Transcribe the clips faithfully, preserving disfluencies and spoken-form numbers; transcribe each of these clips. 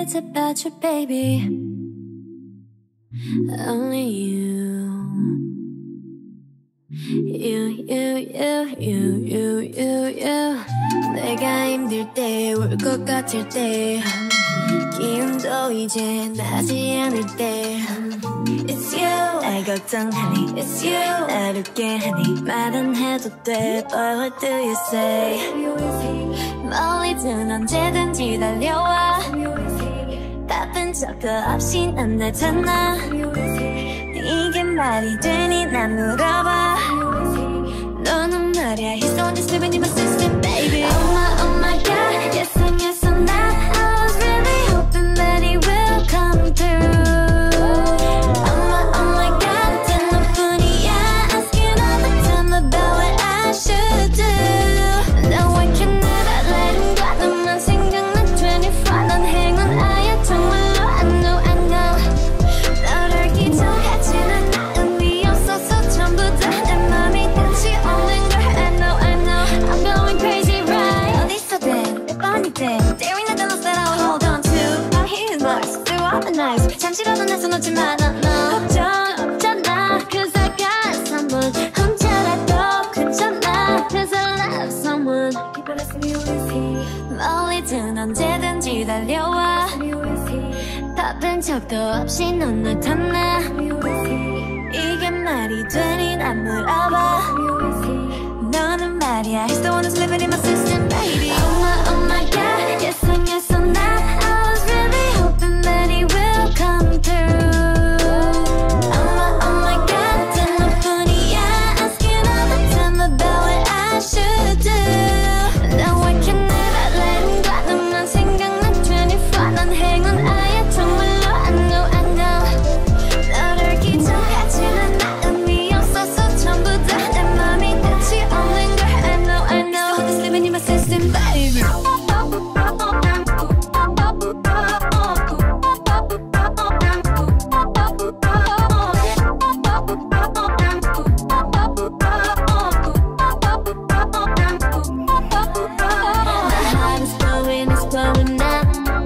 it's about you, baby. Only you. You, you, you, you, you, you, you. 내가 힘들 때, 울 것 같을 때, 기운도 이제 나지 않을 때, It's you. 날 걱정하니, It's you. 날 웃게 하니, 말은 해도 돼, But what do you say? 멀리든 언제든지 달려와. 바쁜 척도 없이 난 나타나. 이게 말이 되니 난 물어봐. 너는 말이야, he's the one that's living in my system, baby. Oh my, oh my god, yes and yes and that. I was really hoping that he will come through. Oh my, oh my god, 단 너뿐이야. Asking all the time about what I should do. No, I can never let him go. 너만 생각나 twenty-four. 난 행운아야 정말로. I know, I know. 너를 기억하지는 않아. 의미 없어서 전부 다 내 맘이 끝이 없는 걸. I know, I know. I'm going crazy, right? 어디서든 몇 번이든 There ain't nothing else that I will hold on to. I'm hitting marks through all the nights. 잠시라도 내 손 놓지 마, no, no. 걱정 없잖아, cause I got someone. 혼자라도 괜찮아, cause I love someone. People ask me who is he. 멀리든 언제든지 달려와. 바쁜 척도 없이 넌 나타나. 이게 말이 되니 난 물어봐. 너는 말이야, he's the one who's living in my system, baby. Oh my, oh my god, yes and yes and that. I was really hoping that he will come through. Oh my, oh my god, 단 너뿐이야. Asking all the time about what I should do. No, I can never let him go. 너만 생각나 twenty-four. 난 행운아야 정말로. I know, I know. 너를 기억하지는 않아. 의미 없어서 전부 다 내 맘이 끝이 없는 걸. I know, I know. He's living in my system, baby. My heart is blowing, it's blowing now.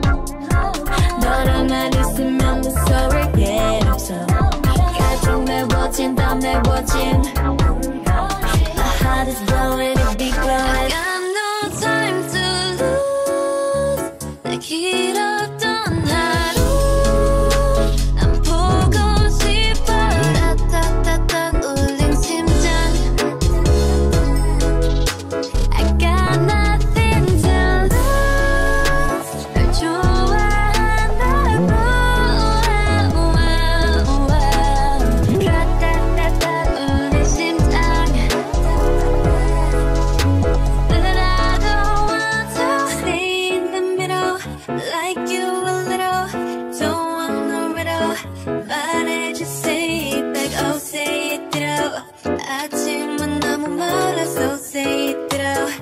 너랑만 있으면 무서울 게 없어. 가끔 매워진 더 매워진. My heart is blowing, it be glowing. I got no time to lose. 내 길었던 하루 난 보고 싶어. 따따따따 울린 심장. I got nothing to lose. 널 좋아한다고. 따따따따 울린 심장. But I don't want to stay in the middle. Like you a little. Don't want no riddle. 말해줘, say it back. Oh, say it through. 아침은 너무 멀어서 say it through.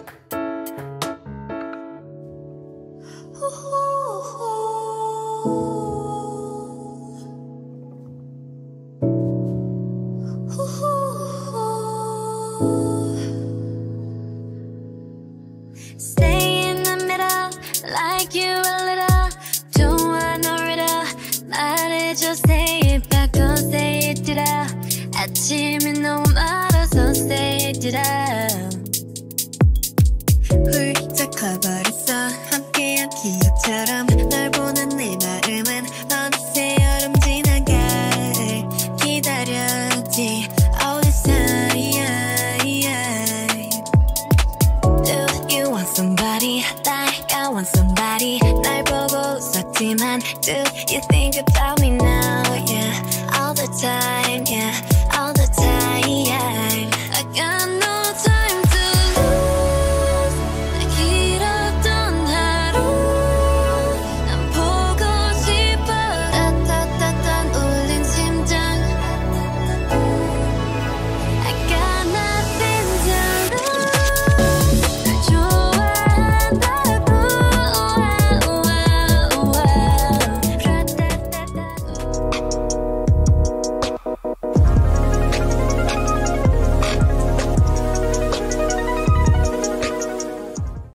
Stay in the middle, like you a little. Don't want no riddle. 말해줘, say it back. Oh, say it through. 아침이 너무 멀어서 say it through. 훌쩍 커버렸어. 함께한 기억처럼 널 보는 내 마음은 어느새 여름 지나가를 기다렸지. All this time, do you want somebody like I want somebody. 날 보고 웃었지만 do you think about me now? Yeah, all the time, yeah.